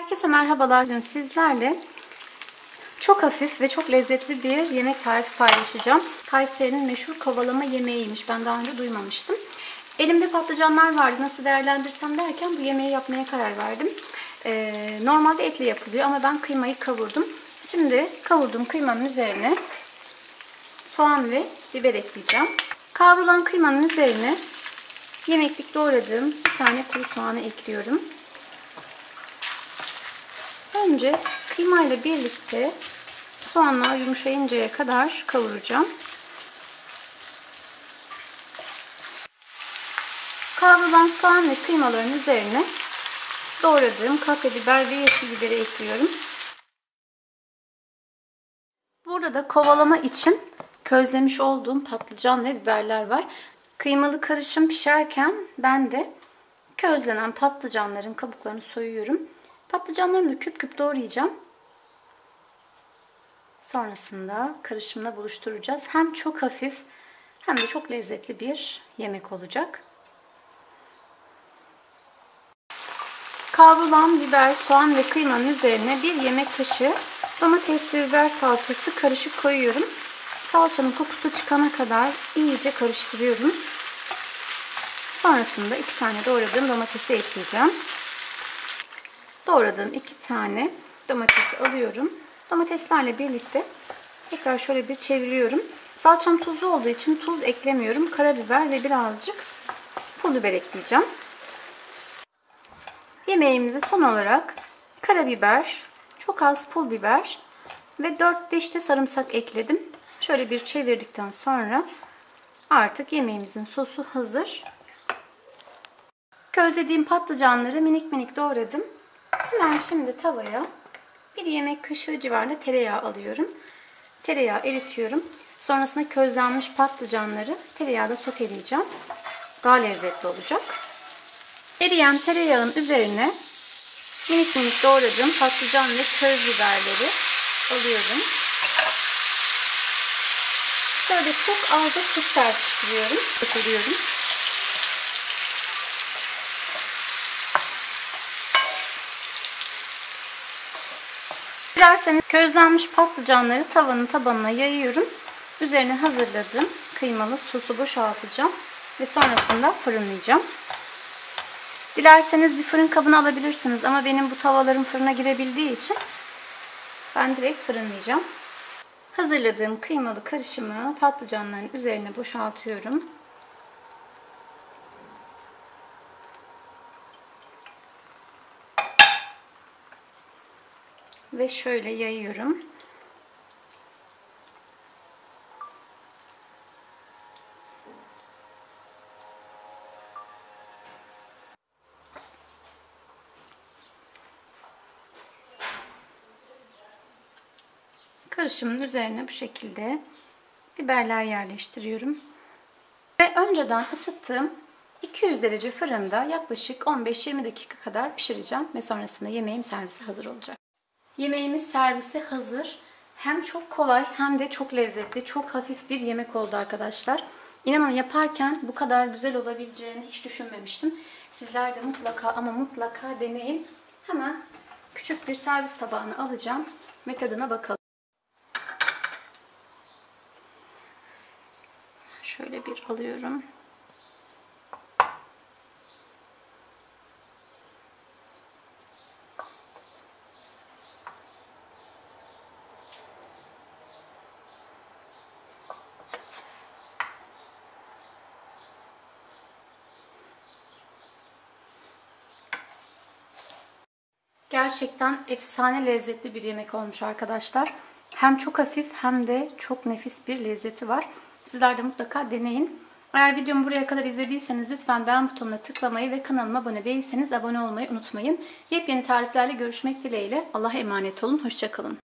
Herkese merhabalar. Bugün sizlerle çok hafif ve çok lezzetli bir yemek tarifi paylaşacağım. Kayseri'nin meşhur kovalama yemeğiymiş. Ben daha önce duymamıştım. Elimde patlıcanlar vardı. Nasıl değerlendirsem derken bu yemeği yapmaya karar verdim. Normalde etli yapılıyor ama ben kıymayı kavurdum. Şimdi kavurduğum kıymanın üzerine soğan ve biber ekleyeceğim. Kavrulan kıymanın üzerine yemeklik doğradığım bir tane kuru soğanı ekliyorum. Önce kıyma ile birlikte soğanlar yumuşayıncaya kadar kavuracağım. Kavrulan soğan ve kıymaların üzerine doğradığım kapya biber ve yeşil biberi ekliyorum. Burada da kovalama için közlemiş olduğum patlıcan ve biberler var. Kıymalı karışım pişerken ben de közlenen patlıcanların kabuklarını soyuyorum. Patlıcanlarını da küp küp doğrayacağım. Sonrasında karışımla buluşturacağız. Hem çok hafif hem de çok lezzetli bir yemek olacak. Kavrulan biber, soğan ve kıymanın üzerine bir yemek kaşığı domates ve biber salçası karışık koyuyorum. Salçanın kokusu çıkana kadar iyice karıştırıyorum. Sonrasında 2 tane doğradığım domatesi ekleyeceğim. Doğradığım 2 tane domatesi alıyorum. Domateslerle birlikte tekrar şöyle bir çeviriyorum. Salçam tuzlu olduğu için tuz eklemiyorum. Karabiber ve birazcık pul biber ekleyeceğim. Yemeğimize son olarak karabiber, çok az pul biber ve 4 diş de sarımsak ekledim. Şöyle bir çevirdikten sonra artık yemeğimizin sosu hazır. Közlediğim patlıcanları minik minik doğradım. Hemen şimdi tavaya 1 yemek kaşığı civarında tereyağı alıyorum. Tereyağı eritiyorum. Sonrasında közlenmiş patlıcanları tereyağda soteleyeceğim. Daha lezzetli olacak. Eriyen tereyağın üzerine minik minik doğradığım patlıcan ve köz biberleri alıyorum. Şöyle çok az da tuz serpiştiriyorum. Soteliyorum. Dilerseniz közlenmiş patlıcanları tavanın tabanına yayıyorum. Üzerine hazırladığım kıymalı sosu boşaltacağım ve sonrasında fırınlayacağım. Dilerseniz bir fırın kabına alabilirsiniz ama benim bu tavalarım fırına girebildiği için ben direkt fırınlayacağım. Hazırladığım kıymalı karışımı patlıcanların üzerine boşaltıyorum. Ve şöyle yayıyorum. Karışımın üzerine bu şekilde biberler yerleştiriyorum. Ve önceden ısıttığım 200 derece fırında yaklaşık 15-20 dakika kadar pişireceğim. Ve sonrasında yemeğim servise hazır olacak. Yemeğimiz servise hazır. Hem çok kolay hem de çok lezzetli, çok hafif bir yemek oldu arkadaşlar. İnanın yaparken bu kadar güzel olabileceğini hiç düşünmemiştim. Sizler de mutlaka ama mutlaka deneyin. Hemen küçük bir servis tabağına alacağım ve tadına bakalım. Şöyle bir alıyorum. Gerçekten efsane lezzetli bir yemek olmuş arkadaşlar. Hem çok hafif hem de çok nefis bir lezzeti var. Sizler de mutlaka deneyin. Eğer videomu buraya kadar izlediyseniz lütfen beğen butonuna tıklamayı ve kanalıma abone değilseniz abone olmayı unutmayın. Yepyeni tariflerle görüşmek dileğiyle. Allah'a emanet olun. Hoşça kalın.